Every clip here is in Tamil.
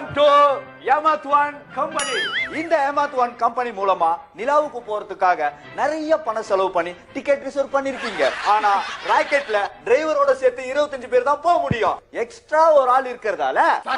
to Yamatwan Company. இந்த Yamatwan Company மூலமா நிலாவுக்கு போறதுக்காக நிறைய பணம் செலவு பண்ணி டிக்கெட் ரிசர்வ் பண்ணிருக்கீங்க. ஆனா ராக்கெட்ல டிரைவரோட சேர்த்து 25 பேர் தான் போக முடியும். எக்ஸ்ட்ரா ஒரு ஆள் இருக்கிறதால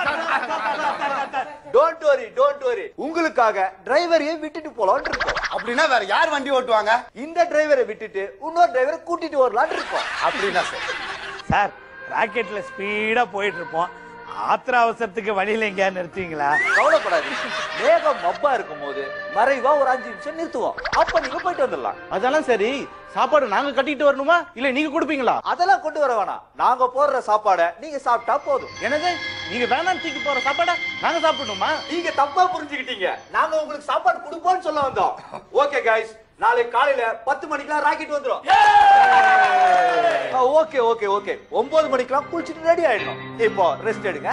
டோன்ட் வரி உங்களுக்காக டிரைவரையே விட்டுட்டு போலாம்னு இருக்கோம். அப்படின்னா வேற யார் வண்டி ஓட்டுவாங்க? இந்த டிரைவரை விட்டுட்டு இன்னொரு டிரைவரை கூட்டிட்டு வரலாம்னு இருக்கோம். அப்படின்னா சார் ராக்கெட்ல ஸ்பீடா போயிட்டு இருப்போம். ஆத்திர அவசரத்துக்கு வழியில எங்கேயா நிறுத்துவீங்களா? கவலைப்படாதீங்க. வேகம் மப்பா இருக்கும் போது மறைவா ஒரு 5 நிமிஷம் நிறுத்துவோம். அப்ப நீங்க போயிட்டு வந்துடலாம். அதெல்லாம் சரி, சாப்பாடு நாங்க கட்டிட்டு வரணுமா இல்ல நீங்க கொடுப்பீங்களா? அதெல்லாம் கொண்டு வர வேணாம். நாங்க போடுற சாப்பாடை நீங்க சாப்பிட்டா போதும். என்னது நீங்க வேணாம் தூக்கி போற சாப்பாடை நாங்க சாப்பிடணுமா? நீங்க தப்பா புரிஞ்சுக்கிட்டீங்க. நாங்க உங்களுக்கு சாப்பாடு கொடுப்போம்னு சொல்ல வந்தோம். ஓகே கைஸ், நாளை காலையில 10 மணிக்கெல்லாம் ராக்கெட் வந்துரும். ஓகே 9 மணிக்கெல்லாம் குளிச்சுட்டு ரெடி ஆயிடணும். இப்போ ரெஸ்ட் எடுங்க.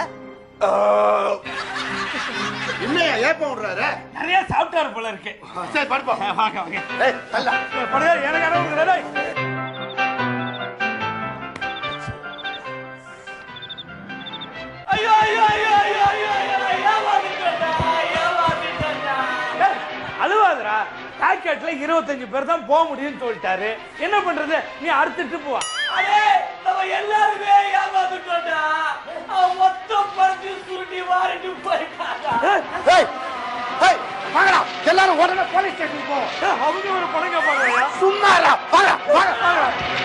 என்னையா ஏப்பம் விடுறாரு? நிறைய சாப்பிட்டாரு போல இருக்கு. சரி படுப்பா. வாங்க வாங்க. ஏய் தள்ள. படுங்க எனக்கு அனுப்புங்க டேய். ஐயோ அழுவாதரா. ராக்கெட்ல 25 பேர் தான் போக முடியும்னு சொல்லிட்டாரு. என்ன பண்றது? நீ அடுத்துட்டு போவா. அடே நம்ம எல்லாருமே ஏமாந்துட்டோம்டா. அவன் மொத்தம் பறிச்சு சுருட்டி வாரிட்டு போயிட்டாடா. ஏய் ஏய் வாங்கடா எல்லாரும் உடனே போலீஸ் ஸ்டேஷன் போ. அவங்க ஒரு பணங்க போறாயா? சும்மாடா வாங்க வாங்க.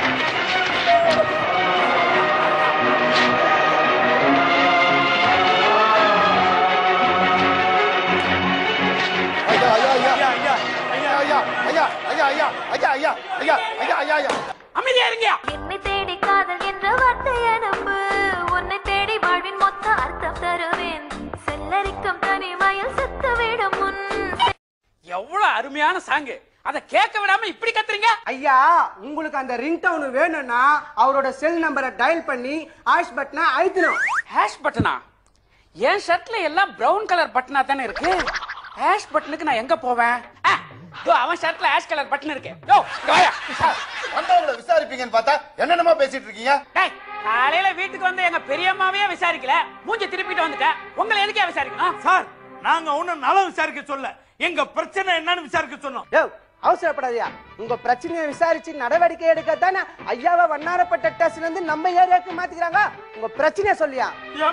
அமைதியா இருங்க. என்னை தேடி காதல் என்ற வார்த்தை அனுப்பு, உன்னை தேடி வாழ்வின் மொத்த அர்த்தம் தருவேன், செல்லரிக்கும் தனிமயில் செத்து விடும் முன். எவ்வளவு அருமையான சாங். அத கேட்க விடாம இப்படி கத்துறீங்க. ஐயா, உங்களுக்கு அந்த ரிங் டவுன் வேணும்னா அவரோட செல் நம்பரை டயல் பண்ணி ஹாஷ் பட்டனை அழுத்தணும். ஹேஷ் பட்டனா? என் ஷர்ட்ல எல்லாம் பிரவுன் கலர் பட்டனா தானே இருக்கு. ஹேஷ் பட்டனுக்கு நான் எங்க போவேன்? அவன் ஷர்ட்ல ஹேஷ் கலர் பட்டன் இருக்கு. யோ வாயா. வந்தவங்கள விசாரிப்பீங்கன்னு பார்த்தா என்னென்னமா பேசிட்டு இருக்கீங்க? டேய், காலையில வீட்டுக்கு வந்து எங்க பெரியம்மாவே விசாரிக்கல, மூஞ்சி திருப்பிட்டு வந்துட்டேன். உங்களை எதுக்கே விசாரிக்கணும்? சார், நாங்க ஒண்ணும் நலம் விசாரிக்க சொல்ல, எங்க பிரச்சனை என்னன்னு விசாரிக்க சொன்னோம். அவசரப்படாதியா. உங்க பிரச்சனையை விசாரிச்சு நடவடிக்கை எடுக்கத்தானே ஐயாவை வண்ணாரப்பட்ட ஸ்டேஷன்ல இருந்து நம்ம ஏரியாவுக்கு மாத்திக்கிறாங்க. உங்க பிரச்சனையை சொல்லியா?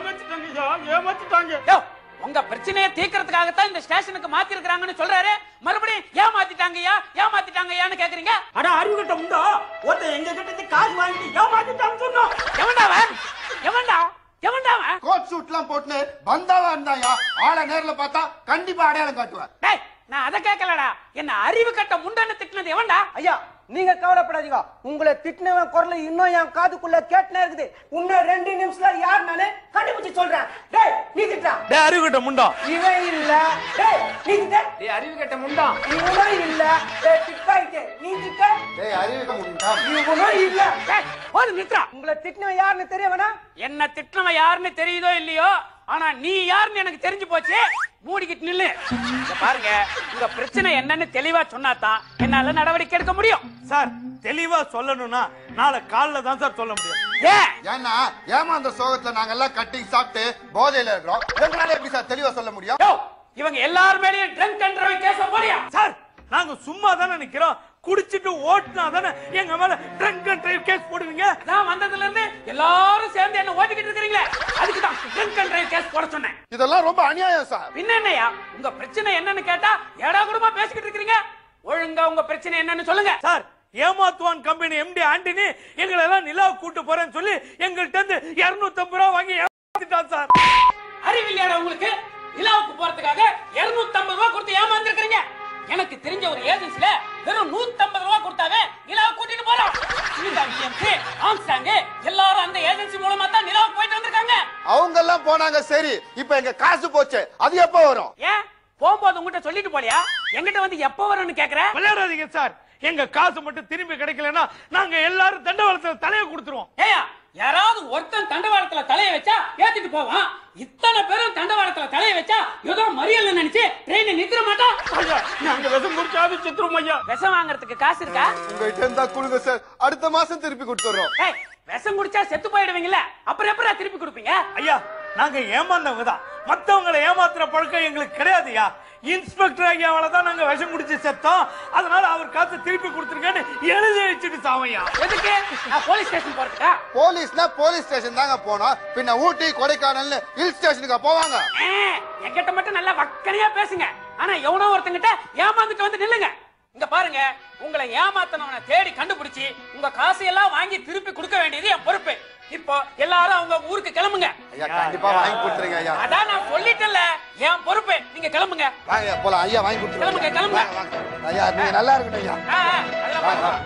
யோ, உங்க பிரச்சனையை தீர்க்கறதுக்காகத்தான் இந்த ஸ்டேஷனுக்கு மாத்தி இருக்காங்கன்னு சொல்றாரு. மறுபடியும் ஏமாத்திட்டாங்கயான்னு கேக்குறீங்க. அட அறிவு கட்ட முண்டா, ஒருத்த எங்க கிட்ட காசு வாங்கி ஏமாத்திட்டான்னு சொன்னோம். எவன்டா கோட் சூட்லாம் போட்டு பந்தாவா இருந்தாயா? ஆளை நேர்ல பார்த்தா கண்டிப்பா அடையாளம் காட்டுவார். டேய், நான் அத கேட்கலடா. என்ன அறிவு கட்ட முண்டன்னு திட்டினது எவன்டா? ஐயா, நீங்க கவலைப்படாதீங்க. உங்களை திட்டினவன் குரல் இன்னும் என் காதுக்குள்ள கேட்டுனே இருக்குது. இன்னும் 2 நிமிஷத்துல யாருனாலே கண்டுபிடிச்சு சொல்றேன். டேய், நீ திட்டா. டேய் அறிவு கட்ட முண்டா. இவன் இல்ல. டேய், நீ திட்ட. டேய் அறிவு கட்ட முண்டா. இவனும் இல்ல. டேய் திட்டாயிட்டே. நீ திட்ட. டேய் அறிவுக்கு முண்டா. இவனும் இல்ல. டேய், போடு நித்ரா. உங்களை திட்டினவன் யாருன்னு தெரியவனா? என்ன திட்டினவன் யாருன்னு தெரியுதோ இல்லையோ, ஆனா நீ யாருன்னு எனக்கு தெரிஞ்சு போச்சு. மூடிக்கிட்டு நில்லு. பாருங்க, உங்க பிரச்சனை என்னன்னு தெளிவா சொன்னாதான் என்னால நடவடிக்கை எடுக்க முடியும். சார், தெளிவா சொல்லணும்னா நாளை காலைல தான் சார் சொல்ல முடியும். ஏன்னா ஏமாந்த சோகத்துல நாங்க எல்லாம் கட்டிங் சாப்பிட்டு போதையில இருக்கிறோம். எங்களால எப்படி சார் தெளிவா சொல்ல முடியும்? இவங்க எல்லாரும் மேலயும் ட்ரங்க் அண்ட் டிரைவ் கேஸ் போடியா? சார், நாங்க சும்மா தானே நிக்கிறோம். குடிச்சிட்டு ஓட்டுனா தானே எங்க மேல ட்ரங்க் அண்ட் டிரைவ் கேஸ் போடுவீங்க. நான் வந்ததுல இருந்து எல்லாரும் சேர்ந்து என்ன ஓட்டிக்கிட்டு இருக்கீங்களே, அதுக்கு தான் ட்ரங்க் அண்ட் டிரைவ் கேஸ் போட சொன்னேன். இதெல்லாம் ரொம்ப அநியாயம் சார். பின்ன என்னையா, உங்க பிரச்சனை என்னன்னு கேட்டா ஏடா கூடமா பேசிக்கிட்டு இருக்கீங்க. ஒழுங்கா உங்க பிரச்சனை என்னன்னு சொல்லுங்க. சார், ஏமாத்துவான் கம்பெனி எம்டி ஆண்டனி எங்களை எல்லாம் நிலாவுக்கு கூட்டு போறேன்னு சொல்லி எங்கள்கிட்ட இருந்து 250 ரூபாய் வாங்கி ஏமாத்திட்டான் சார். அறிவில்லையாடா உங்களுக்கு? நிலாவுக்கு போறதுக்காக 250 ரூபாய் கொடுத்து ஏமாந்துருக்கீங்க. எனக்கு தெரிஞ்ச ஒரு ஏஜென்சில வெறும் 150 ரூபாய் கொடுத்தாவே நிலாவை கூட்டிட்டு போலாம். எல்லாரும் அந்த ஏஜென்சி மூலமா தான் நிலாவுக்கு போயிட்டு வந்திருக்காங்க. அவங்க எல்லாம் போனாங்க சரி, இப்ப எங்க காசு போச்சு, அது எப்ப வரும்? ஏன் போகும்போது உங்ககிட்ட சொல்லிட்டு போலியா? எங்கிட்ட வந்து எப்ப வரும்னு கேக்குற? விளையாடாதீங்க சார். எங்க காசு மட்டும் திரும்பி கிடைக்கலன்னா நாங்க எல்லாரும் தண்டவாளத்துல தலையை கொடுத்துருவோம். ஏயா, யாராவது ஒருத்தன் தண்டவாளத்துல தலையை வச்சா ஏத்திட்டு போவான். இத்தனை பேரும் தண்டவாளத்துல தலையை வச்சா ஏதோ மறியல் நினைச்சு ட்ரெயினை நிறுத்த மாட்டான். நாங்க விஷம் குடிச்சாது சித்திரம் ஐயா. விஷம் வாங்குறதுக்கு காசு இருக்கா? உங்ககிட்ட இருந்தா கொடுங்க சார், அடுத்த மாசம் திருப்பி கொடுத்துறோம். விஷம் குடிச்சா செத்து போயிடுவீங்கல்ல, அப்புறம் எப்படா திருப்பி கொடுப்பீங்க? ஐயா, நாங்க ஏமாந்தவங்க தான். மத்தவங்களை ஏமாத்துற பழக்கம் எங்களுக்கு கிடையாதுயா. இன்ஸ்பெக்டர் ஐயாவால தான் நாங்க விஷம் குடிச்சு செத்தோம். அதனால அவர் காசு திருப்பி கொடுத்துருக்கேன்னு எழுதி வச்சுட்டு சாவையா. எதுக்கு? நான் போலீஸ் ஸ்டேஷன் போறதுக்கா? போலீஸ்னா போலீஸ் ஸ்டேஷன் தாங்க போனோம். பின்ன ஊட்டி கொடைக்கானல் ஹில் ஸ்டேஷனுக்கு போவாங்க. என்கிட்ட மட்டும் நல்லா வக்கனையா பேசுங்க. ஆனா எவனோ ஒருத்தங்கிட்ட ஏமாந்துட்டு வந்து நில்லுங்க. இங்க பாருங்க, உங்களை ஏமாத்தனவனை தேடி கண்டுபிடிச்சு உங்க காசு எல்லாம் வாங்கி திருப்பி கொடுக்க வேண்டியது என் பொறுப்பு. இப்போ எல்லாரும் அவங்க ஊருக்கு கிளம்புங்க. ஐயா கண்டிப்பா வாங்கி கொடுத்துருங்க ஐயா. அதான் நான் சொல்லிட்டேன்ல, என் பொறுப்பு. நீங்க கிளம்புங்க. வாங்க போலாம் ஐயா, வாங்கி கொடுத்துருங்க. கிளம்புங்க. ஐயா நீங்க நல்லா இருக்கட்டும் ஐயா. அதெல்லாம் பார்க்கலாம்.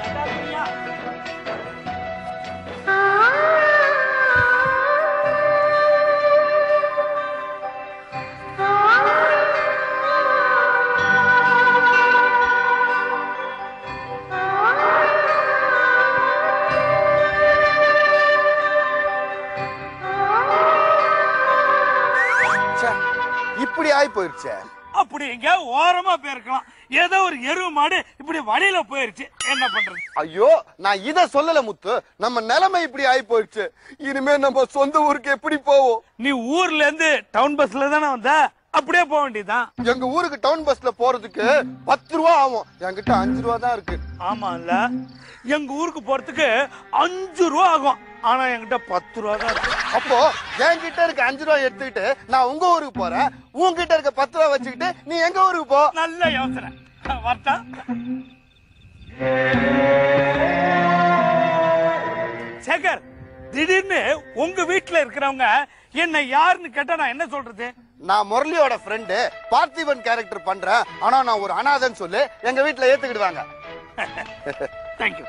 இப்படி ஆயி போயிருச்சு. அப்படி எங்க ஓரமா போயிருக்கலாம். ஏதோ ஒரு எருவு மாடு இப்படி வழியில போயிருச்சு, என்ன பண்றது? ஐயோ நான் இத சொல்லல முத்து, நம்ம நிலைமை இப்படி ஆயி போயிருச்சு. இனிமே நம்ம சொந்த ஊருக்கு எப்படி போவோம்? நீ ஊர்ல இருந்து டவுன் பஸ்ல தானே வந்த, அப்படியே போக வேண்டியதான். எங்க ஊருக்கு டவுன் பஸ்ல போறதுக்கு 10 ரூபா ஆகும். என்கிட்ட 5 ரூபா தான் இருக்கு. ஆமா இல்ல, எங்க ஊருக்கு போறதுக்கு 5 ரூபா ஆகும். ஆனா என்கிட்ட 10 ரூபா தான் இருக்கு. அப்போ என்கிட்ட இருக்க 5 ரூபா எடுத்துக்கிட்டு நான் உங்க ஊருக்கு போறேன். உங்ககிட்ட இருக்க 10 ரூபா வச்சுக்கிட்டு நீ எங்க ஊருக்கு போ. நல்ல யோசனை. வரட்டா? சேகர், திடீர்னு உங்க வீட்டுல இருக்கிறவங்க என்ன யாருன்னு கேட்டா நான் என்ன சொல்றது? நான் முரளியோட ஃப்ரெண்டு பார்த்திபன் கேரக்டர் பண்றேன். ஆனா நான் ஒரு அனாதைன்னு சொல்லி எங்க வீட்டுல ஏத்துக்கிடுவாங்க. தேங்க்யூ.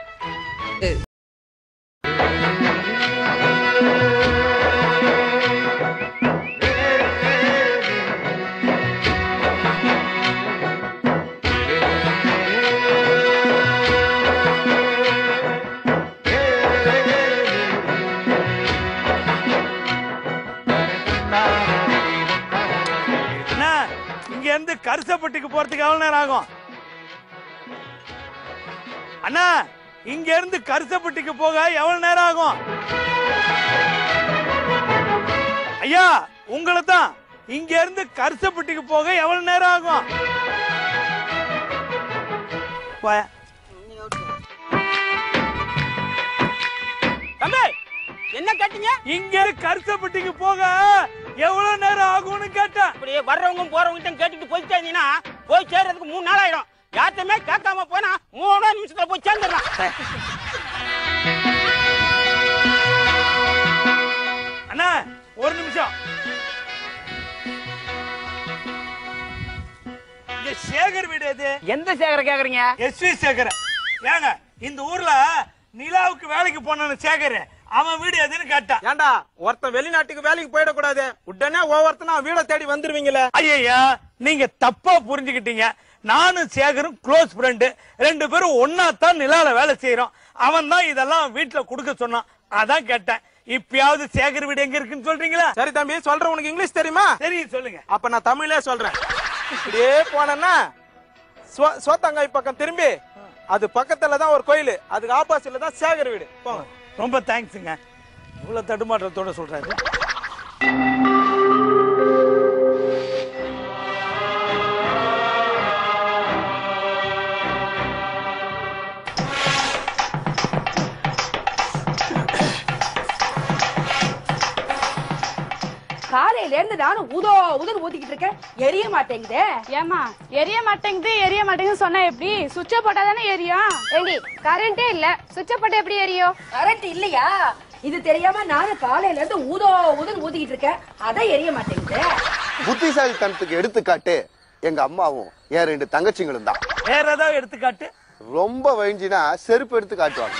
இங்க இருந்து கரிசப்பட்டிக்கு போறதுக்கு எவ்வளவு நேரம் ஆகும்? அண்ணா, இங்க இருந்து கரிசப்பட்டிக்கு போக எவ்வளவு நேரம் ஆகும்? ஐயா, உங்களை தான். இங்க இருந்து கரிசப்பட்டிக்கு போக எவ்வளவு நேரம் ஆகும்? தம்பி, என்ன கேட்டீங்க? இங்க கரிசப்பட்டிக்கு போக எவ்வளவு நேரம் ஆகும்னு கேட்டேன். இப்படி வர்றவங்க போறவங்க கேட்டுட்டு போயிட்டே இருந்தீங்கன்னா போய் சேர்றதுக்கு 3 நாள் ஆயிடும். யார்ட்டுமே கேட்காம போனா 3 நிமிஷத்துல போய் சேர்ந்துடலாம். அண்ணா, ஒரு நிமிஷம். இங்க சேகர் வீடு எது? எந்த சேகர கேக்குறீங்க? எஸ்வி சேகர். ஏங்க, இந்த ஊர்ல நிலாவுக்கு வேலைக்கு போன சேகர், அவன் வீடு எதுன்னு கேட்டா. ஏண்டா, ஒருத்தன் வெளிநாட்டுக்கு வேலைக்கு போயிடக்கூடாது, உடனே ஒவ்வொருத்தனா வீட தேடி வந்துருவீங்களே. ஐயா, நீங்க தப்பா புரிஞ்சுக்கிட்டீங்க. நானும் சேகரும் க்ளோஸ் ஃப்ரெண்டு. 2 பேரும் ஒன்னா தான் நிலால வேலை செய்யறோம். அவன் தான் இதெல்லாம் வீட்டுல கொடுக்க சொன்னான். அதான் கேட்டேன். இப்பயாவது சேகர் வீடு எங்க இருக்குன்னு சொல்றீங்களா? சரி தம்பி, சொல்றேன். உனக்கு இங்கிலீஷ் தெரியுமா? சரி, சொல்லுங்க. அப்ப நான் தமிழ்லே சொல்றேன். இப்படியே போனேன்னா சோத்தங்காய் பக்கம் திரும்பி, அது பக்கத்துல தான் ஒரு கோயில், அதுக்கு ஆப்போசிட்ல தான் சேகர் வீடு. போங்க. ரொம்ப தேங்க்ஸுங்க. இவ்வளவு தடுமாற்றத்தோட சொல்றாரு. காலையில இருந்து நானும் உதோ உதன்னு ஊத்திக்கிட்டு இருக்கேன், எரிய மாட்டேங்குதே. ஏமா எரிய மாட்டேங்குது சொன்னா எப்படி? சுவிட்ச போட்டா தானே எரியும். ஏண்டி, கரண்டே இல்ல, சுவிட்ச போட்டா எப்படி எரியும்? கரண்ட் இல்லையா? இது தெரியாம நானும் காலையில இருந்து உதோ உதன்னு ஊத்திக்கிட்டு இருக்கேன், அதான் எரிய மாட்டேங்குது. புத்திசாலித்தனத்துக்கு எடுத்துக்காட்டு எங்க அம்மாவும் என் 2 தங்கச்சிங்களும் தான். வேற ஏதாவது எடுத்துக்காட்டு? ரொம்ப வழிஞ்சினா செருப்பு எடுத்து காட்டுவாங்க.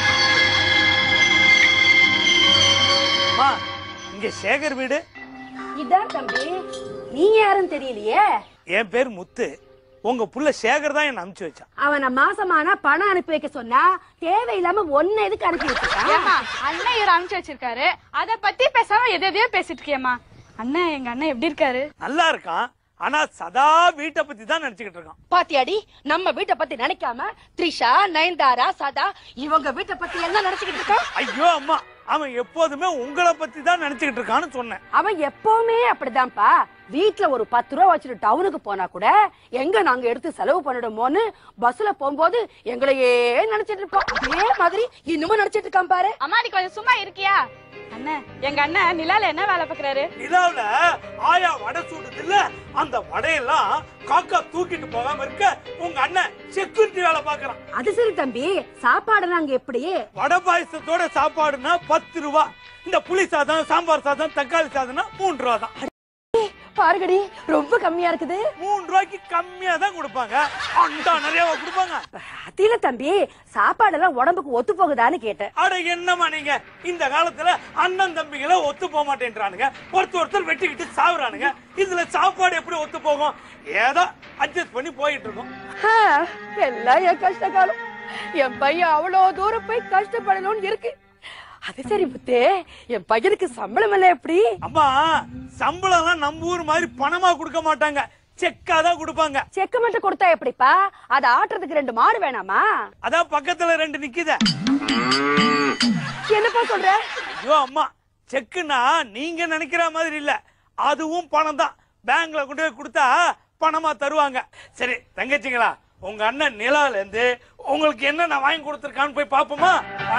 இங்க சேகர் வீடு இதான் தம்பி. நீங்க யாருன்னு தெரியலையே. என் பேர் முத்து. உங்க புள்ள சேகர் தான் என்ன அனுப்பிச்சு வச்சான். அவனை மாசமானா பணம் அனுப்பி வைக்க சொன்னா தேவையில்லாம ஒன்ன எதுக்கு அனுப்பி வச்சிருக்கான்? அண்ணன் இவர் அனுப்பிச்சு வச்சிருக்காரு, அத பத்தி பேசாம எதையோ பேசிட்டு இருக்கியம்மா. அண்ணன், எங்க அண்ணன் எப்படி இருக்காரு? நல்லா இருக்கான். ஆனா சதா வீட்டை பத்தி தான் நினைச்சுக்கிட்டு இருக்கான். பாத்தியாடி, நம்ம வீட்டை பத்தி நினைக்காம த்ரிஷா, நயன்தாரா, சதா இவங்க வீட்டை பத்தி என்ன நினைச்சுக்கிட்டு இருக்கான்? ஐயோ அம்மா, அவன் எப்போதுமே உங்களை பத்தி தான் நினைச்சுக்கிட்டு இருக்கான்னு சொன்னேன். அவன் எப்பவுமே அப்படிதான்ப்பா. வீட்டுல ஒரு 10 ரூபா வச்சுட்டு டவுனுக்கு போனா கூட எங்க நாங்க எடுத்து செலவு பண்ணிடுமோன்னு பஸ்ல போகும்போது எங்களையே நினைச்சிட்டு இருப்போம். அதே மாதிரி இன்னமும் நினைச்சிட்டு இருக்கான் பாரு. அம்மா நீ கொஞ்சம் சும்மா இருக்கியா? அண்ணன், எங்க அண்ணன் நிலால என்ன வேலை பாக்குறாரு? நிலாவுல ஆயா வடை சுடுது இல்ல, அந்த வடையெல்லாம் காக்கா தூக்கிட்டு போகாம இருக்க உங்க அண்ணன் செக்யூரிட்டி வேலை பாக்குறான். அது சரி தம்பி, சாப்பாடுலாம் அங்க எப்படி? வடை பாயசத்தோட சாப்பாடுனா 10 ரூபா. இந்த புளி சாதம், சாம்பார் சாதம், தக்காளி சாதம்னா 3 ரூபா தான். பாருங்கடி, ரொம்ப கம்மியா இருக்குது. 3 ரூபாய்க்கு கம்மியா தான் கொடுப்பாங்க. அண்டா நிறையவா கொடுப்பாங்க? அதில தம்பி, சாப்பாடெல்லாம் உடம்புக்கு ஒத்து போகுதான்னு கேட்டேன். அட என்னமா நீங்க, இந்த காலத்துல அண்ணன் தம்பிகளை ஒத்து போக மாட்டேன்றானுங்க, ஒருத்தர் வெட்டிக்கிட்டு சாவுறானுங்க. இதுல சாப்பாடு எப்படி ஒத்து போகும்? ஏதோ அட்ஜஸ்ட் பண்ணி போயிட்டு இருக்கோம். எல்லாம் என் கஷ்ட காலம். என் பையன் அவ்வளவு தூரம் போய் கஷ்டப்படணும்னு இருக்கு. அது சரி புத்தே, என் பையனுக்கு சம்பளம் எல்லாம் எப்படி? அம்மா, சம்பளம் எல்லாம் நம்ம ஊர் மாதிரி பணமா கொடுக்க மாட்டாங்க, செக்கா தான் கொடுப்பாங்க. செக்க மட்டும் கொடுத்தா எப்படிப்பா? அத ஆட்டுறதுக்கு 2 மாடு வேணாமா? அதான் பக்கத்துல 2 நிக்குதே. என்னப்பா சொல்ற? ஐயோ அம்மா, செக்குன்னா நீங்க நினைக்கிற மாதிரி இல்ல, அதுவும் பணம் தான். பேங்க்ல கொண்டு போய் கொடுத்தா பணமா தருவாங்க. சரி தங்கச்சிங்களா, உங்க அண்ணன் நிலால இருந்து உங்களுக்கு என்ன நான் வாங்கி கொடுத்துருக்கான்னு போய் பாப்போமா?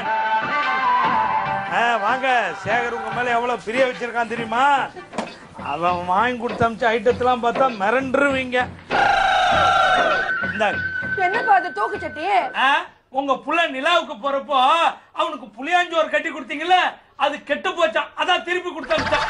வாங்க. சேகர் உங்க மேல எவ்வளவு பிரிய வச்சிருக்கான் தெரியுமா? அவன் வாங்கி கொடுத்த அமிச்ச ஐட்டத்தெல்லாம் பார்த்தா மிரண்டுருவீங்க. என்னப்பா அது தூக்கு சட்டி? உங்க புள்ள நிலாவுக்கு போறப்போ அவனுக்கு புளியாஞ்சோறு கட்டி கொடுத்தீங்கல்ல, அது கெட்டு போச்சான், அதான் திருப்பி கொடுத்தா.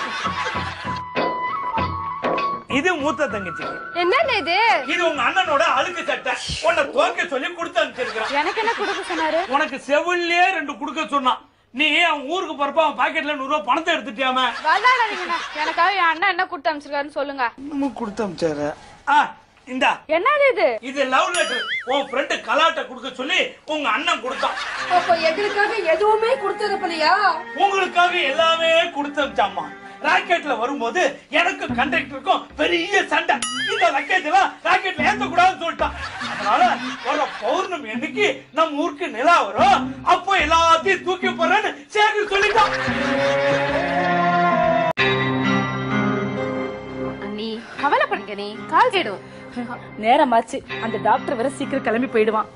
இது மூத்த தங்கச்சிக்கு. என்னன்னு இது? இது உங்க அண்ணனோட அழுக்கு சட்டை, உன்னை துவைக்க சொல்லி கொடுத்து அனுப்பிச்சிருக்கான். எனக்கு என்ன கொடுக்க சொன்னாரு? உனக்கு செவிலியே 2 கொடுக்க சொன்னான். நீ அவன் ஊருக்கு போறப்ப அவன் பாக்கெட்ல 100 ரூபாய் பணத்தை எடுத்துட்டியாம? எனக்காக என் அண்ணன் என்ன கொடுத்து அனுப்பிச்சிருக்காருன்னு சொல்லுங்க. இன்னும் கொடுத்து அனுப்பிச்சாரு. இந்தா. என்னது இது? இது லவ் லெட்டர். உன் ஃப்ரெண்ட் கலாட்ட கொடுக்க சொல்லி உங்க அண்ணன் கொடுத்தான். அப்ப எங்களுக்காக எதுவுமே கொடுத்தது போலையா? உங்களுக்காக எல்லாமே கொடுத்து அனுப்பிச்சாமா. ராக்கெட்ல வரும்போது எனக்கு கண்டக்டருக்கும் பெரிய சண்டை. இந்த லக்கேஜ் எல்லாம் ராக்கெட்ல ஏத்த கூடாதுன்னு சொல்லிட்டான். அதனால வர பௌர்ணமி அன்னைக்கு நம்ம ஊருக்கு நிலா வரும், அப்போ எல்லாத்தையும் தூக்கி போறேன்னு சேகர் சொல்லிட்டான். நீ கவலைப்படுங்க, நீ கால் கேடும். நேரமாச்சு, அந்த டாக்டர் வேற சீக்கிரம் கிளம்பி போயிடுவான்.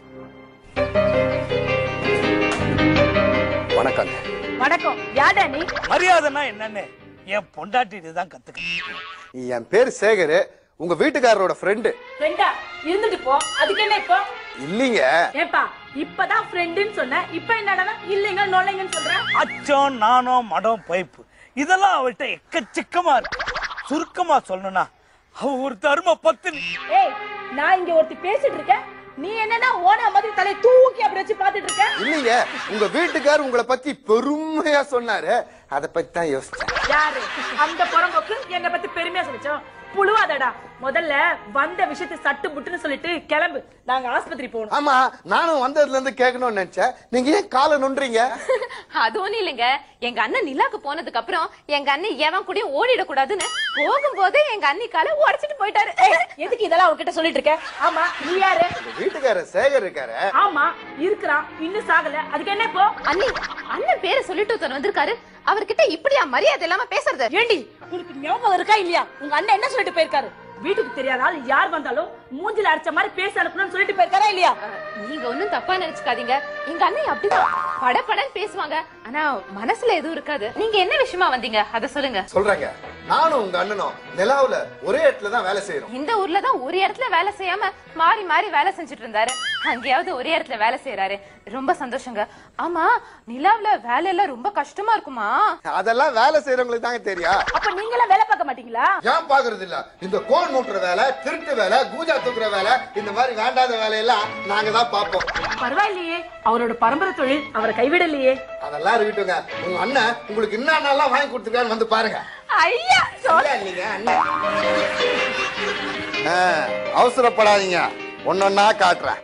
வணக்கம். வணக்கம். யாடா நீ? மரியாதைன்னா என்னன்னு என் பொண்டாட்டிட்டு தான் கத்துக்க. என் பேர் சேகர், உங்க வீட்டுக்காரரோட ஃப்ரெண்டு. ஃப்ரெண்டா இருந்துட்டு போ, அதுக்கு என்ன இப்போ? இல்லீங்க. ஏப்பா, இப்பதான் ஃப்ரெண்டுன்னு சொன்ன, இப்ப என்னடா இல்லைங்க நொல்லைங்கன்னு சொல்ற? அச்சம், நானும் மடம் பைப்பு இதெல்லாம் அவள்கிட்ட எக்கச்சக்கமா இருக்கு. சுருக்கமா சொல்லணும்னா அவ ஒரு தர்ம பத்தினி. ஏய், நான் இங்க ஒருத்தி பேசிட்டு இருக்கேன், நீ என்னன்னா ஓன மாதிரி தலை தூக்கி அப்படி வச்சு பாத்துட்டு இருக்க. இல்லீங்க, உங்க வீட்டுக்காரர் உங்களை பத்தி பெருமையா சொன்னாரு, அத பத்தி தான் யோசிச்சேன். யாரு அந்த புறம்போக்கு என்ன பத்தி பெருமையா சொல்லிச்சோம்? புழுவாதடா. முதல்ல வந்த விஷயத்தை சட்டு புட்டுன்னு சொல்லிட்டு கிளம்பு, நாங்க ஆஸ்பத்திரி போகணும். ஆமா, நானும் வந்ததுல இருந்து கேட்கணும்னு நினைச்சேன், நீங்க ஏன் காலை நொன்றீங்க? அது ஒண்ணு இல்லைங்க, எங்க அண்ணன் நிலாக்கு போனதுக்கு அப்புறம் எங்க அண்ணன் எவன் கூடயும் ஓடிட கூடாதுன்னு போகும்போதே எங்க அண்ணி காலை உடைச்சிட்டு போயிட்டாரு. எதுக்கு இதெல்லாம் அவகிட்ட சொல்லிட்டு இருக்க? ஆமா, நீ யாரு? வீட்டுக்காரர் சேகர் இருக்காரு. ஆமா இருக்கிறான், இன்னும் சாகல, அதுக்கு என்ன இப்போ? அண்ணி, அண்ணன் பேரை சொல்லிட்டு ஒருத்தர் வந்திருக்காரு, அவர்கிட்ட இப்படியா மரியாதை இல்லாம பேசுறது? ஏண்டி, உனக்கு ஞாபகம் இருக்கா இல்லையா? உங்க அண்ணன் என்ன சொல்லிட்டு போயிருக்காரு? வீட்டுக்கு தெரியாத ஆள் யார் வந்தாலும் மூஞ்சில அடிச்ச மாதிரி பேச அனுப்பணும்னு சொல்லிட்டு போயிருக்காரா இல்லையா? நீங்க ஒண்ணும் தப்பா நினைச்சுக்காதீங்க, எங்க அண்ணன் அப்படிதான் படபடன்னு பேசுவாங்க, ஆனா மனசுல எதுவும் இருக்காது. நீங்க என்ன விஷயமா வந்தீங்க அத சொல்லுங்க. சொல்றேங்க, நானும் உங்க அண்ணனும் நிலாவுல ஒரே இடத்துல தான் வேலை செய்யறோம். இந்த ஊர்ல தான் ஒரு இடத்துல வேலை செய்யாம மாறி மாறி வேலை செஞ்சுட்டு இருந்தாரு, அங்கேயாவது ஒரே இடத்துல வேலை செய்யறாரு, ரொம்ப சந்தோஷங்க. ஆமா, நிலாவுல வேலை எல்லாம் ரொம்ப கஷ்டமா இருக்குமா? அதெல்லாம் வேலை செய்யறவங்களுக்கு தாங்க தெரியும். அப்ப நீங்க எல்லாம் வேலை பார்க்க மாட்டீங்களா? ஏன் பாக்குறது இல்ல? இந்த கோல் மூட்டுற வேலை, திருட்டு வேலை, கூஜா தூக்குற வேலை, இந்த மாதிரி வேண்டாத வேலையெல்லாம் நாங்க தான் பாப்போம். பரவாயில்லையே, அவரோட பரம்பரை தொழில் அவரை கைவிடலையே. அதெல்லாம் இருக்கட்டுங்க, உங்க அண்ணன் உங்களுக்கு என்னென்னலாம் வாங்கி கொடுத்துருக்கான்னு வந்து பாருங்க. ஐயா, இல்லைங்க அண்ணன், அவசரப்படாதீங்க, ஒன்னொன்னா காட்டுறேன்.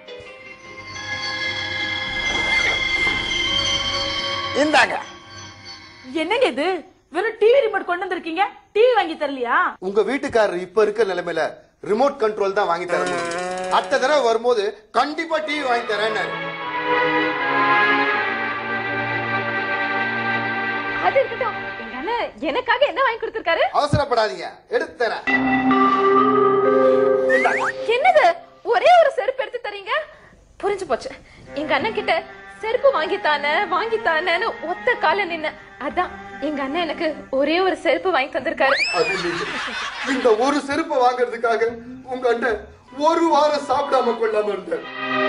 இந்தாங்க. என்னங்க இது? வெறும் டிவி ரிமோட் கொண்டு வந்திருக்கீங்க, டிவி வாங்கி தரலையா? உங்க வீட்டுக்காரர் இப்ப இருக்க நிலைமையில ரிமோட் கண்ட்ரோல் தான் வாங்கி தர முடியும். அடுத்த தடவை வரும்போது கண்டிப்பா டிவி வாங்கி தரேன்னு. அது இருக்கட்டும், எங்க அண்ணன் எனக்காக என்ன வாங்கி கொடுத்திருக்காரு? அவசரப்படாதீங்க, எடுத்து தரேன். என்னது, ஒரே ஒரு செருப்பு எடுத்து தரீங்க? புரிஞ்சு போச்சு. எங்க அண்ணன் கிட்ட செருப்பு வாங்கித்தானேன்னு ஒத்த கால நின்ன. அதான் எங்க அண்ணன் எனக்கு ஒரே ஒரு செருப்பு வாங்கி தந்திருக்காரு. இந்த ஒரு செருப்பு வாங்குறதுக்காக உங்க அண்ணன் ஒரு வாரம் சாப்பிடாம கொள்ளாம இருந்தார்.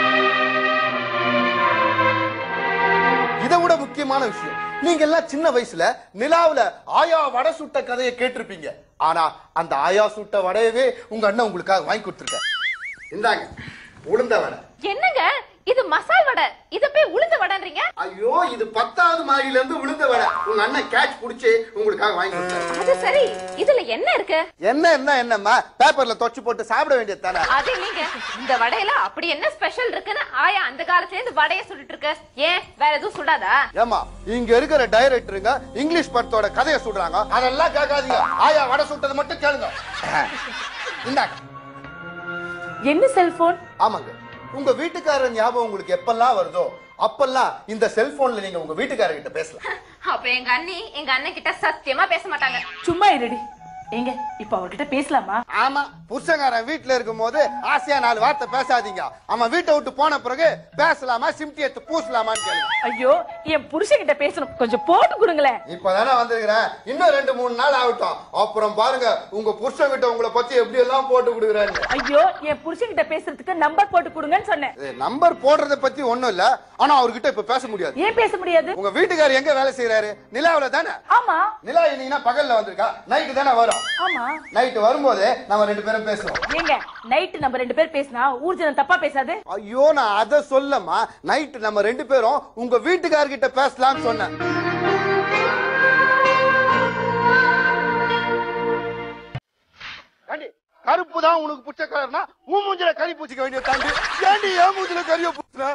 இதை விட முக்கியமான விஷயம், நீங்க எல்லாம் சின்ன வயசுல நிலாவுல ஆயா வடை சுட்ட கதையை கேட்டிருப்பீங்க. ஆனா அந்த ஆயா சுட்ட வடையவே உங்க அண்ணன் உங்களுக்காக வாங்கி கொடுத்திருக்காரு. இந்தாங்க உளுந்த வடை. என்னங்க இது மசால் வடை, இத போய் உளுந்த வடைன்றீங்க? ஐயோ, இது 10வது மாடியில இருந்து உளுந்த வடை உங்க அண்ணன் கேட்ச் புடிச்சு உங்களுக்காக வாங்கி கொடுத்தாரு. அது சரி, இதுல என்ன இருக்கு? என்னம்மா, பேப்பர்ல தொச்சு போட்டு சாப்பிட வேண்டியது தானே. அது இல்லைங்க, இந்த வடையில அப்படி என்ன ஸ்பெஷல் இருக்குன்னு ஆயா அந்த காலத்துல இருந்து வடைய சுட்டுட்டு இருக்கு. ஏன் வேற எதுவும் சுடாதா? ஏமா, இங்க இருக்கிற டைரக்டருங்க இங்கிலீஷ் படத்தோட கதையை சுடுறாங்க, அதெல்லாம் கேட்காதீங்க. ஆயா வடை சுட்டது மட்டும் கேளுங்க. இந்தாங்க. என்ன செல்போன்? ஆமாங்க, உங்க வீட்டுக்காரர் ஞாபகம் உங்களுக்கு எப்பெல்லாம் வருதோ அப்பெல்லாம் இந்த செல்போன்ல நீங்க உங்க வீட்டுக்காரர்கிட்ட பேசலாம். அப்ப எங்க அண்ணன் கிட்ட சத்தியமா பேச மாட்டாங்க. சும்மா இருடி. எங்க இப்ப அவர்கிட்ட பேசலாமா? ஆமா, புருஷங்காரன் வீட்டுல இருக்கும் போது ஆசையா 4 வார்த்தை பேசாதீங்க. அவன் வீட்டை விட்டு போன பிறகு பேசலாமா, சிம்டி எடுத்து பூசலாமான்னு கேளுங்க. ஐயோ, என் புருஷன் கிட்ட பேசணும், கொஞ்சம் போட்டு கொடுங்களேன். இப்பதானே வந்திருக்கிறேன், இன்னும் 2-3 நாள் ஆகட்டும். அப்புறம் பாருங்க உங்க புருஷன் கிட்ட உங்களை பத்தி எப்படி எல்லாம் போட்டு கொடுக்குறாரு. ஐயோ, என் புருஷன் கிட்ட பேசுறதுக்கு நம்பர் போட்டு கொடுங்கன்னு சொன்னேன். நம்பர் போடுறத பத்தி ஒண்ணும் இல்ல, ஆனா அவர்கிட்ட இப்ப பேச முடியாது. ஏன் பேச முடியாது? உங்க வீட்டுக்காரர் எங்க வேலை செய்யறாரு? நிலாவுல தானே? ஆமா. நிலா இன்னைக்கு பகல்ல வந்திருக்கா, நைட்டு தானே வரும். ஆமா, நைட்டு வரும்போது நம்ம 2 பேரும் பேசுவோம். ஏங்க நைட்டு நம்ம 2 பேர் பேசினா ஊர்ஜனம் தப்பா பேசாது? ஐயோ, நான் அத சொல்லமா, நைட்டு நம்ம 2 பேரும் உங்க வீட்டுக்காரர்கிட்ட பேசலாம்னு சொன்னேன். கருப்பு தான் உனக்கு பிடிச்ச கலர்னா உன் மூஞ்சில கறி பூச்சிக்க வேண்டிய தாண்டி ஏண்டி என் மூஞ்சில கறிய பூச்சினா?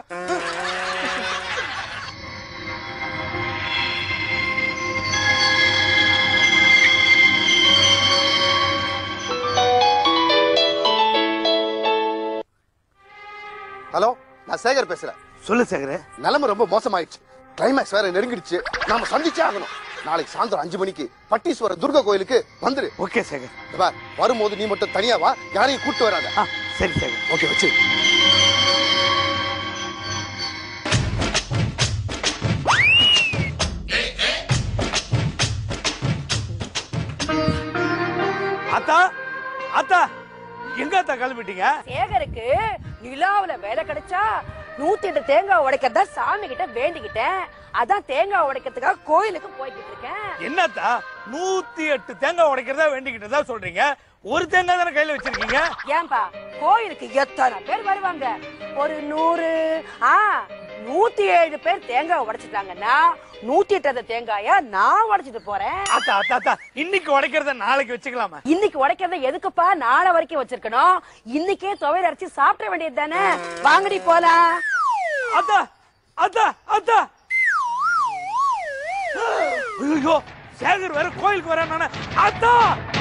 ஹலோ, நான் சேகர் பேசுறேன். சொல்லு சேகர். நிலைமை ரொம்ப மோசமாயிடுச்சு. கிளைமேக்ஸ் வேற நெருங்கிடுச்சு. நாம சந்திச்சே ஆகணும். நாளைக்கு சாயந்தரம் 5 மணிக்கு பட்டீஸ்வரர் துர்கா கோயிலுக்கு வந்துரு. ஓகே சேகர். வரும்போது நீ மட்டும் தனியா வா, யாரையும் கூட்டு வராத. சரி சேகர். ஓகே, வச்சு. அத்தா எங்க அத்தா கிளம்பிட்டீங்க? சேகருக்கு நிலாவுல வேலை கிடைச்சா 108 தேங்காய் உடைக்கிறதா சாமி கிட்ட வேண்டிக்கிட்டேன். அதான் தேங்காய் உடைக்கிறதுக்காக கோயிலுக்கு போய்கிட்டு இருக்கேன். என்னத்தா 108 தேங்காய் உடைக்கிறதா வேண்டிக்கிட்டதா சொல்றீங்க? ஒரு தேங்காய் தானே கையில வச்சிருக்கீங்க. ஏன்பா, கோயிலுக்கு எத்தனை பேர் வருவாங்க? ஒரு 100 107 பேர் தேங்காய் உடைச்சிட்டாங்கன்னா 108 தேங்காயா நான் உடைச்சிட்டு போறேன். அத்தா இன்னைக்கு உடைக்கிறத நாளைக்கு வச்சுக்கலாமா? இன்னைக்கு உடைக்கிறத எதுக்குப்பா நாளை வரைக்கும் வச்சிருக்கணும்? இன்னைக்கே துவையல் அரைச்சு சாப்பிட வேண்டியது தானே. வாங்கடி போலாம். அத்தா ஐயோ, சேகர் வேற கோயிலுக்கு வரானே. அத்தா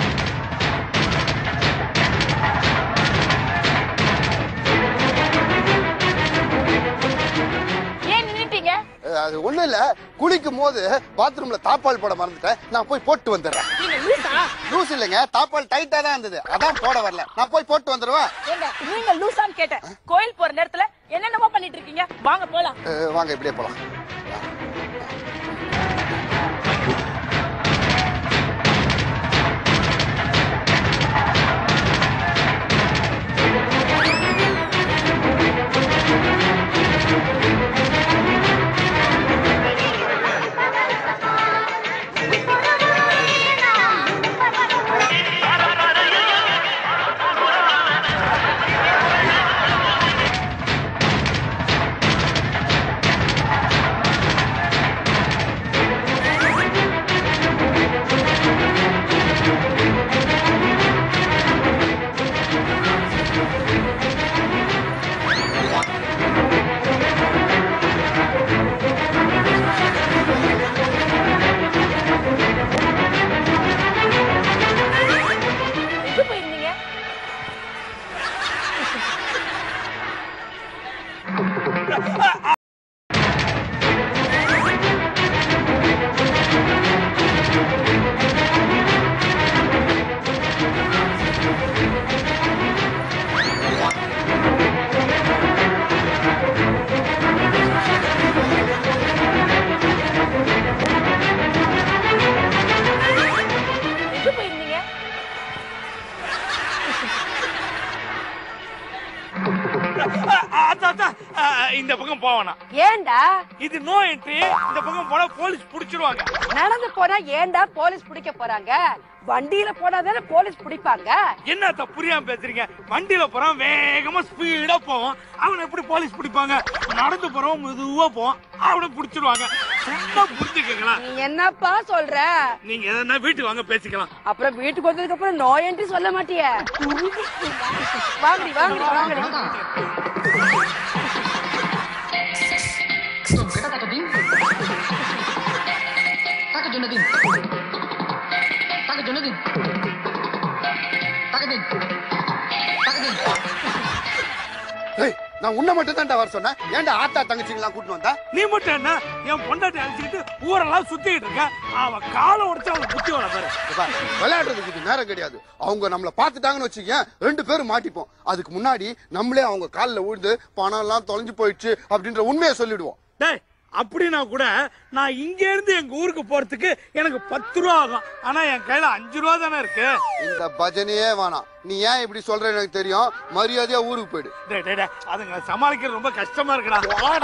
அது ஒண்ணு இல்ல, குளிக்கும் போது பாத்ரூம்ல தாப்பால் போட மறந்துட்டேன். நான் போய் போட்டு வந்துடுறேன். லூஸ் இல்லைங்க, தாப்பால் டைட்டா தான் இருந்தது, அதான் போட வரல. நான் போய் போட்டு வந்துடுவேன். நீங்க லூசான்னு கேட்டேன். கோயில் போற நேரத்துல என்னென்னமோ பண்ணிட்டு இருக்கீங்க. வாங்க போலாம். வாங்க, இப்படியே போலாம். இந்த பக்கம் போவானா? ஏண்டா இது நோ என்ட்ரி. இந்த பக்கம் போனா போலீஸ் புடிச்சிருவாங்க. நடந்து போனா ஏண்டா போலீஸ் பிடிக்க போறாங்க? வண்டியில போனாதானே போலீஸ் பிடிப்பாங்க. என்னத்த புரியாம பேசுறீங்க? வண்டியில போறான் வேகமா ஸ்பீடா போவான், அவனை எப்படி போலீஸ் பிடிப்பாங்க? நடந்து போறவன் மெதுவா போவான், அவனை பிடிச்சிருவாங்க. சொன்னா புரிஞ்சுக்கங்களா? நீ என்னப்பா சொல்ற? நீங்க எதனா வீட்டுக்கு வாங்க பேசிக்கலாம். அப்புறம் வீட்டுக்கு வந்ததுக்கு அப்புறம் நோ என்ட்ரி சொல்ல மாட்டிய? வாங்கடி வாங்கடி வாங்கடி. நான் உன்னை மட்டும் தான்டா வர சொன்னேன். ஏன்டா ஆத்தா தங்கச்சிங்களாம் கூட்டிட்டு வந்தா? நீ மட்டும் என்ன என் பொண்டாட்டி அழைச்சிக்கிட்டு ஊரெல்லாம் சுத்திட்டு இருக்க? அவ காலை உடைச்சு அவன் புத்தி வர பாரு. விளையாடுறதுக்கு இது நேரம் கிடையாது. அவங்க நம்மள பாத்துட்டாங்கன்னு வச்சுக்கேன், 2 பேரும் மாட்டிப்போம். அதுக்கு முன்னாடி நம்மளே அவங்க காலில் விழுந்து பணம் எல்லாம் தொலைஞ்சு போயிடுச்சு அப்படின்ற உண்மையை சொல்லிடுவோம். டேய், அப்படின்னா கூட நான் இங்க இருந்து எங்க ஊருக்கு போறதுக்கு எனக்கு 10 ரூபா ஆகும். ஆனா என் கையில 5 ரூபா தானே இருக்கு. இந்த பஜனையே வேணாம். நீ ஏன் இப்படி சொல்ற எனக்கு தெரியும். மரியாதையா ஊருக்கு போயிடு. அதுங்க சமாளிக்கிறது ரொம்ப கஷ்டமா இருக்குடா.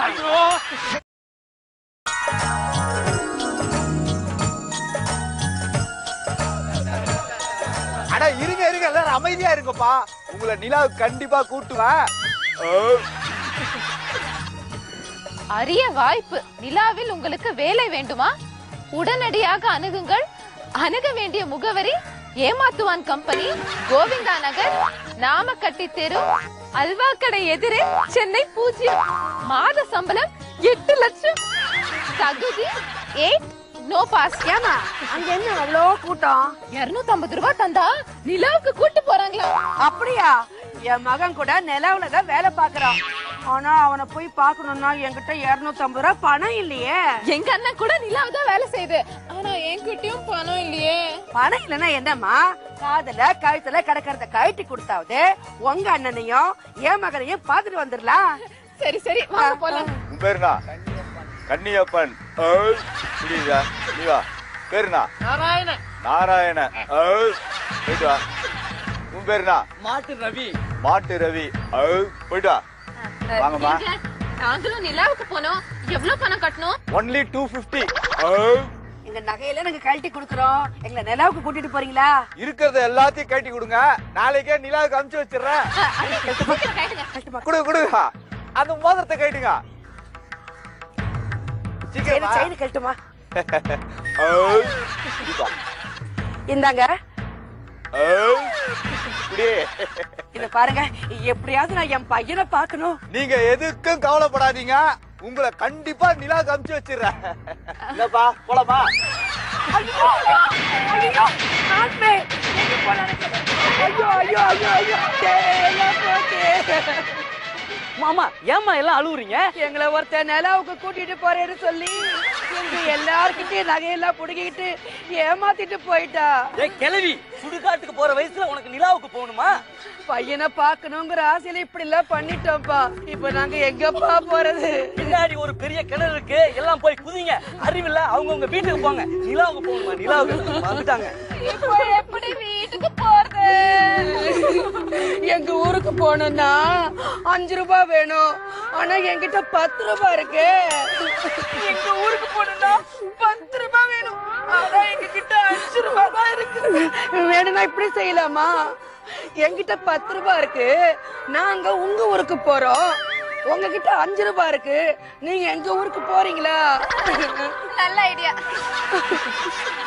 அட இருங்க இருங்க, எல்லாரும் அமைதியா இருங்கப்பா. உங்களை நிலாவுக்கு கண்டிப்பா கூட்டுவேன். அரிய வாய்ப்பு. நிலாவில் உங்களுக்கு வேலை வேண்டுமா? உடனடியாக அணுகுங்கள். அணுக வேண்டிய முகவரி ஏமாத்துவான் கம்பெனி, கோவிந்தா நகர், நாமக்கட்டி தெரு, அல்வா கடை எதிரே, சென்னை 0. மாத சம்பளம் 8 லட்சம். தகுதி 8, நோ பாஸ். ஏமா அங்க என்ன அவ்வளோ கூட்டம்? 250 ரூபாய் தந்தா நிலாவுக்கு கூட்டு போறாங்களா? அப்படியா? என் மகன் கூட நிலவுலதான் வேலை பாக்குறான். ஆனா அவனை போய் பாக்கணும்னா என்கிட்ட 250 ரூபாய் பணம் இல்லையே. எங்க அண்ணன் கூட நிலாவுதான் வேலை செய்யுது, ஆனா என்கிட்டயும் பணம் இல்லையே. பணம் இல்லன்னா என்னம்மா? காதல கழுத்துல கிடக்கிறத கழட்டி கொடுத்தாவது உங்க அண்ணனையும் என் மகனையும் பாத்துட்டு வந்துடலாம். சரி சரி வாங்க போலாம். பேருனா கன்னியப்பன். புரியுதா? நீவா பேருனா நாராயணன். நாராயணன். போயிட்டு வா. உன் பேருனா மாட்டு ரவி. மாட்டு ரவி. போயிட்டு வா. வாங்கம்மா. நாங்களும் நிலாவுக்கு போனோம். எவ்வளவு பணம் கட்டணும்? ஒன்லி 250. எங்க நகையில நாங்க கழட்டி கொடுக்கறோம். எங்களை நிலாவுக்கு கூட்டிட்டு போறீங்களா? இருக்கிறத எல்லாத்தையும் கட்டி கொடுங்க. நாளைக்கே நிலாவுக்கு அனுப்பிச்சு வச்சிடுறேன். கொடுங்க. அந்த மோதிரத்தை கட்டுங்க. செயின் கட்டுமா? இந்தாங்க. இத பாருங்க, எப்படியாவது நான் என் பையனை பாக்கணும். நீங்க எதுக்கும் கவலைப்படாதீங்க. உங்களை கண்டிப்பா நிலாவுக்கு அனுப்பிச்சு வச்சிடுறேன். இல்லப்பா போலாமா? ஐயோ ஐயோ ஆத்மே எங்க போறானே? ஐயோ ஐயோ ஐயோ ஐயோ மாமா ஏமா எல்லாம் அழுவுறீங்க? எங்களை ஒருத்தர் நிலாவுக்கு கூட்டிட்டு போறேன்னு சொல்லி எங்க எல்லார்கிட்டயும் நகையெல்லாம் புடுங்கிட்டு ஏமாத்திட்டு போயிட்டா. கிளவி, சுடுகாட்டுக்கு போற வயசுல உனக்கு நிலாவுக்கு போகணுமா? பையனை பாக்கணுங்கிற ஆசையில இப்படி எல்லாம் பண்ணிட்டோம்ப்பா. இப்ப நாங்க எங்கப்பா போறது? பின்னாடி ஒரு பெரிய கிணறு இருக்கு, எல்லாம் போய் குதிங்க. அறிவில்ல, அவங்க வீட்டுக்கு போங்க. நிலாவுக்கு போகணுமா? நிலாவுக்கு வந்துட்டாங்க. எப்படி வீட்டுக்கு போறது? எங்க ஊருக்கு போகணும்னா 5 ரூபாய் வேணும். ஆனா என்கிட்ட 10 ரூபாய் இருக்கு. எங்க ஊருக்கு போகணும்னா 10 ரூபாய் வேணும். ஆனா எங்க கிட்ட 5 ரூபாய் தான் இருக்கு. வேணும்னா இப்படி செய்யலாமா? என்கிட்ட 10 ரூபாய் இருக்கு, நாங்க உங்க ஊருக்கு போறோம். உங்ககிட்ட 5 ரூபாய் இருக்கு, நீங்க எங்க ஊருக்கு போறீங்களா? நல்ல ஐடியா.